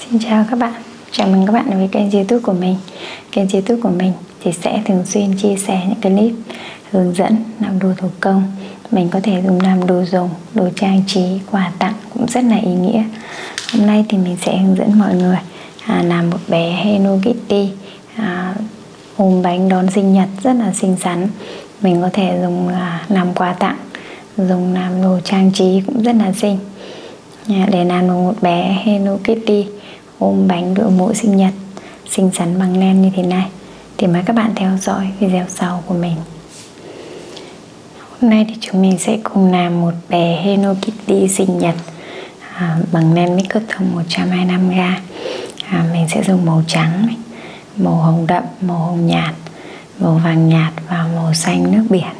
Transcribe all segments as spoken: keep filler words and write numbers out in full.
Xin chào các bạn, chào mừng các bạn đến với kênh YouTube của mình. Kênh YouTube của mình thì sẽ thường xuyên chia sẻ những clip hướng dẫn làm đồ thủ công. Mình có thể dùng làm đồ dùng, đồ trang trí, quà tặng cũng rất là ý nghĩa. Hôm nay thì mình sẽ hướng dẫn mọi người à, làm một bé Hello Kitty à, ôm bánh đón sinh nhật rất là xinh xắn. Mình có thể dùng à, làm quà tặng, dùng làm đồ trang trí cũng rất là xinh. Để làm được một bé Hello Kitty ôm bánh đũa mỗi sinh nhật xinh xắn bằng len như thế này thì mời các bạn theo dõi video sau của mình. Hôm nay thì chúng mình sẽ cùng làm một bé Hello Kitty sinh nhật à, bằng len make up thông một trăm hai mươi lăm gam. à, Mình sẽ dùng màu trắng này, màu hồng đậm, màu hồng nhạt, màu vàng nhạt và màu xanh nước biển.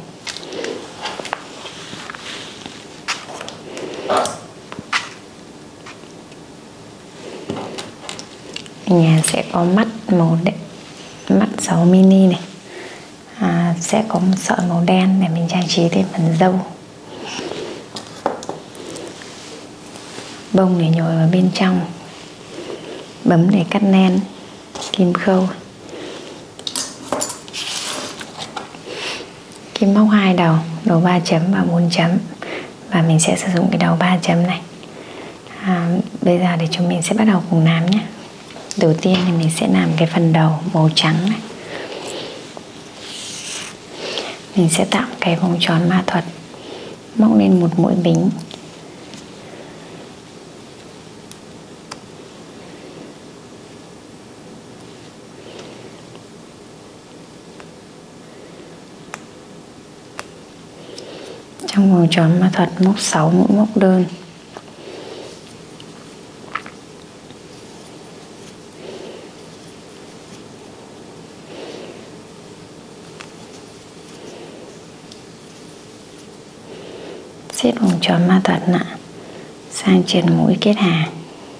Nhà sẽ có mắt màu đen, mắt sáu mini này, à, sẽ có một sợi màu đen để mình trang trí thêm phần râu. Bông để nhồi vào bên trong, bấm để cắt len, kim khâu, kim móc hai đầu, đầu ba chấm và bốn chấm, và mình sẽ sử dụng cái đầu ba chấm này. à, Bây giờ thì chúng mình sẽ bắt đầu cùng làm nhé. Đầu tiên thì mình sẽ làm cái phần đầu màu trắng này. Mình sẽ tạo cái vòng tròn ma thuật, móc lên một mũi bính. Trong vòng tròn ma thuật móc sáu mũi móc đơn. Xếp vòng tròn ma thuật lại sang chân mũi kết hàng,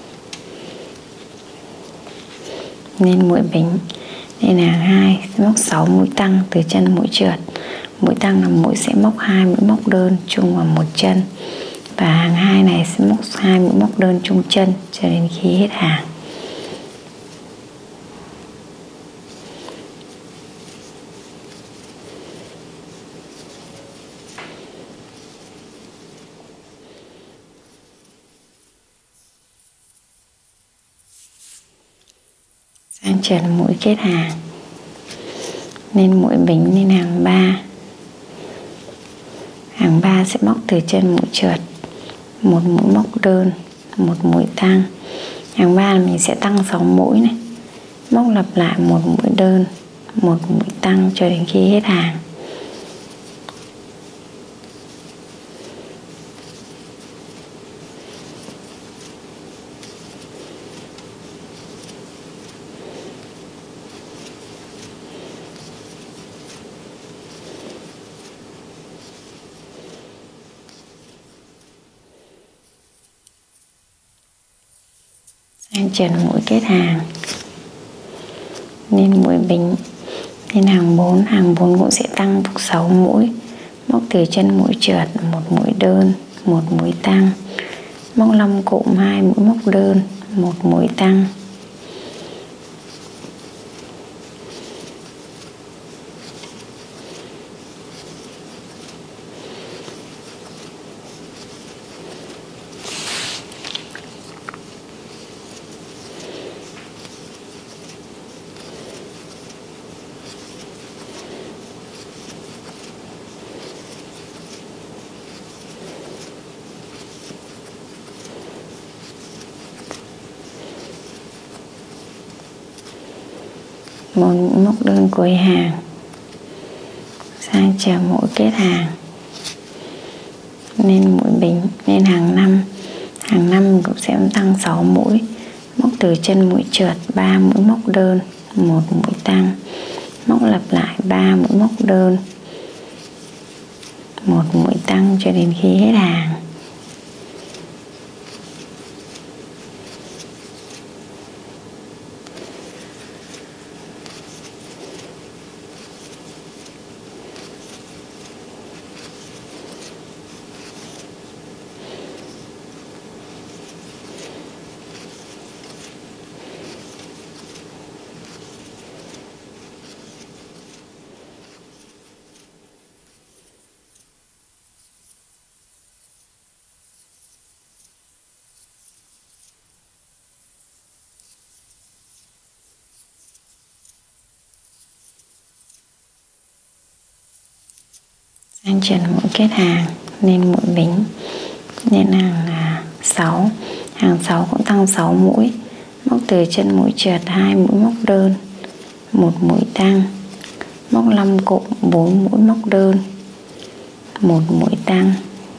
lên mũi bính, lên hàng hai móc sáu mũi tăng từ chân mũi trượt. Mũi tăng là mũi sẽ móc hai mũi móc đơn chung vào một chân, và hàng hai này sẽ móc hai mũi móc đơn chung chân cho đến khi hết hàng. Sang chân mũi kết hàng, lên mũi bính, lên hàng ba. Hàng ba sẽ móc từ chân mũi trượt một mũi móc đơn, một mũi tăng. Hàng ba là mình sẽ tăng sáu mũi này, móc lặp lại một mũi đơn, một mũi tăng cho đến khi hết hàng. Sang chân mũi kết hàng, lên mũi bính, lên hàng bốn. Hàng bốn cũng sẽ tăng sáu mũi, móc từ chân mũi trượt một mũi đơn, một mũi tăng, móc năm cụm hai mũi móc đơn, một mũi tăng. Một móc đơn cuối hàng, sang chờ mũi kết hàng, lên mũi bính, lên hàng năm. Hàng năm cũng sẽ tăng sáu mũi, móc từ chân mũi trượt ba mũi móc đơn, một mũi tăng, móc lặp lại ba mũi móc đơn, một mũi tăng cho đến khi hết hàng. Sang trần mũi kết hàng nên mũi bính, nên hàng là sáu, hàng sáu cũng tăng sáu mũi, móc từ chân mũi trượt hai mũi móc đơn, một mũi tăng, móc năm cụm bốn mũi móc đơn, một mũi tăng,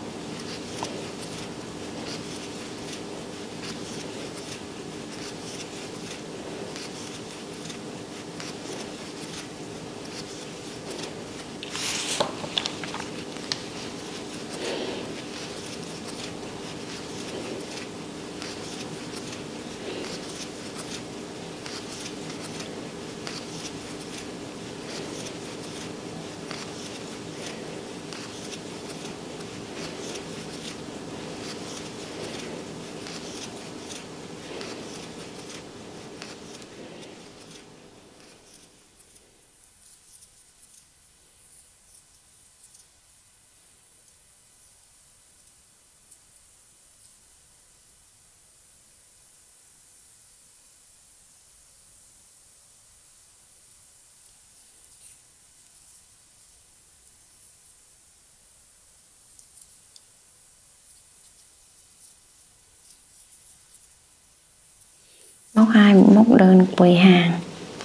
móc hai mũi móc đơn cuối hàng.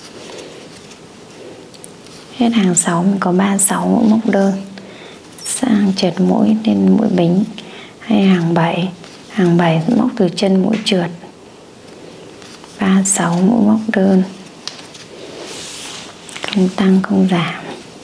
Hết hàng sáu mình có ba mươi sáu mũi móc đơn. Sang trượt mũi lên mũi bính hay hàng bảy, hàng bảy móc từ chân mũi trượt ba mươi sáu mũi móc đơn, không tăng không giảm.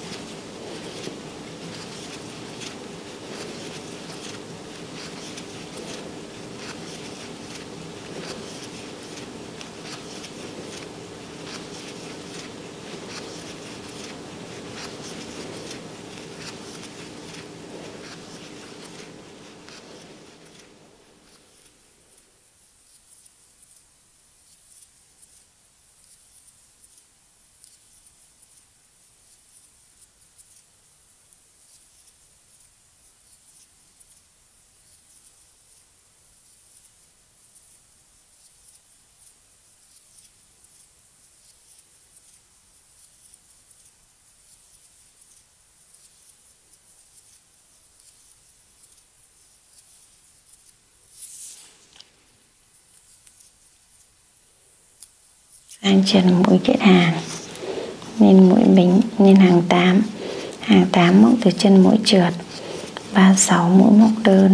Sang trần mũi kết hàng nên mũi bính nên hàng tám, hàng tám móc từ chân mũi trượt ba mươi sáu mũi móc đơn,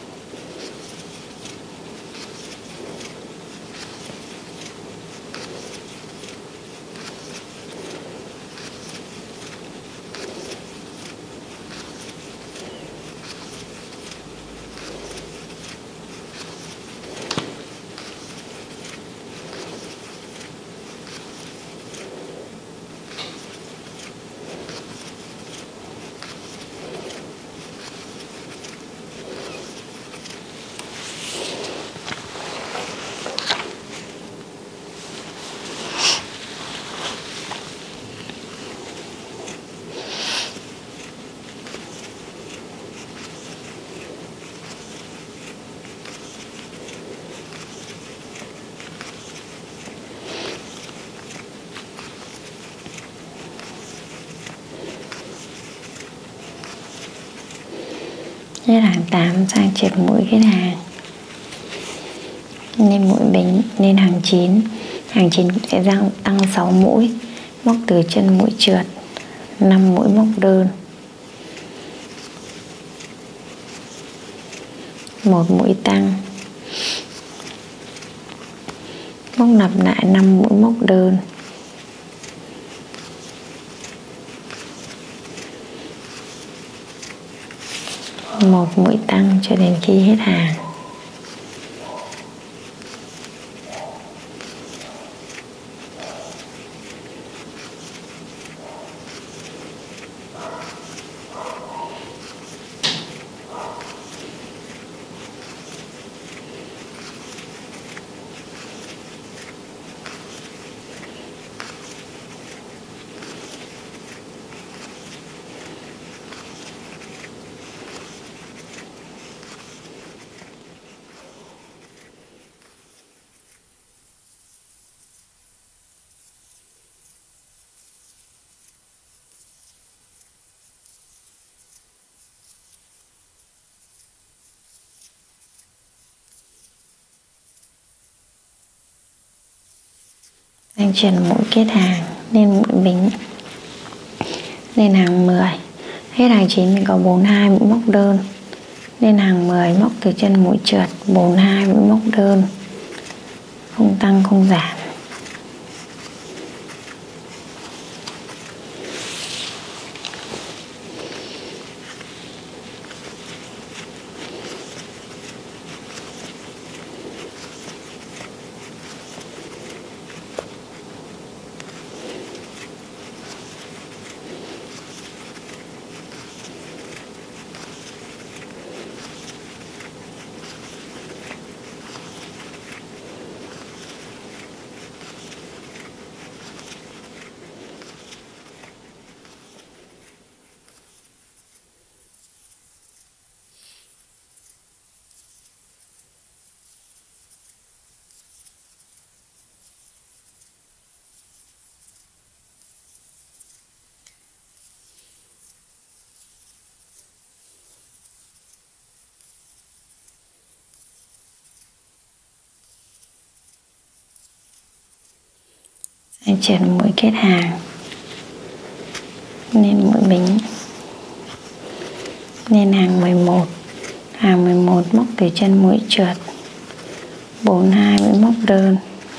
hết hàng tám. Sang trượt mũi kết hàng nên mũi bính nên hàng chín, hàng chín sẽ tăng tăng sáu mũi, móc từ chân mũi trượt năm mũi móc đơn, một mũi tăng, móc lặp lại năm mũi móc đơn, một mũi tăng cho đến khi hết hàng. Đang trần mũi kết hàng lên mũi bính, lên hàng mười. Hết hàng chín mình có bốn hai mũi móc đơn, lên hàng mười móc từ chân mũi trượt bốn hai mũi móc đơn, không tăng không giảm. Anh trần mũi kết hàng lên mũi bính, lên hàng mười một. Hàng mười một móc từ chân mũi trượt bốn hai mũi móc đơn,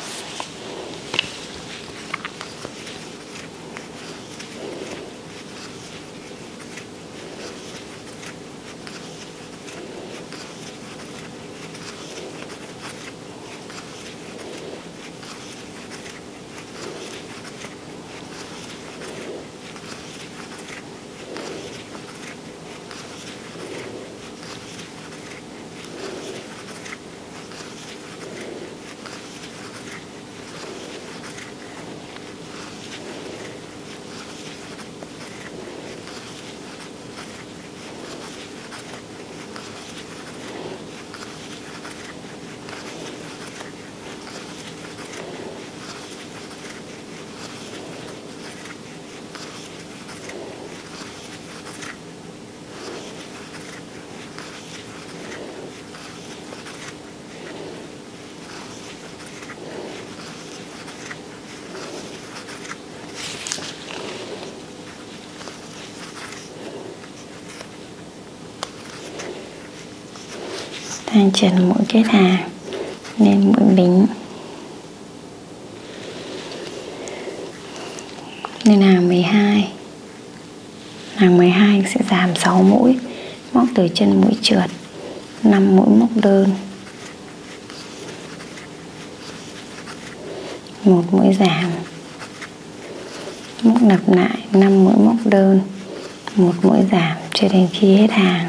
anh trần mũi kết hàng lên mũi bính, lên hàng mười hai. Hàng mười hai sẽ giảm sáu mũi, móc từ chân mũi trượt năm mũi móc đơn, một mũi giảm, móc lặp lại năm mũi móc đơn, một mũi giảm cho đến khi hết hàng.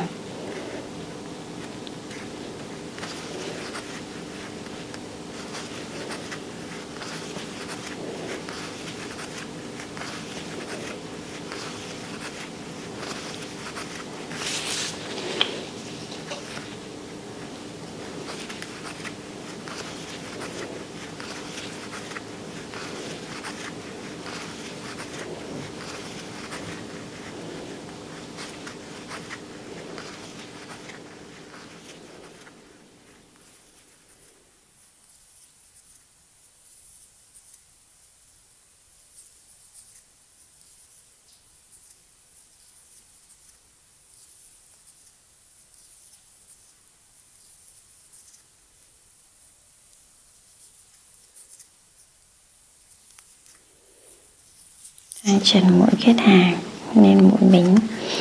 Anh trần mũi kết hàng lên mũi bính,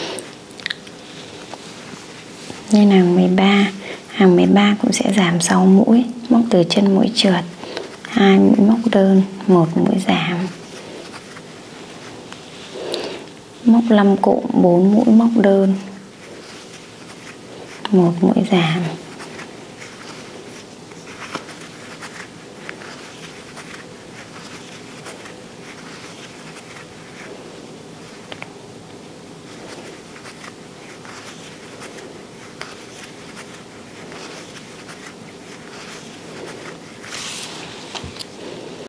lên hàng mười ba. Hàng mười ba cũng sẽ giảm sáu mũi, móc từ chân mũi trượt hai mũi móc đơn, một mũi giảm, móc năm cụm bốn mũi móc đơn, một mũi giảm,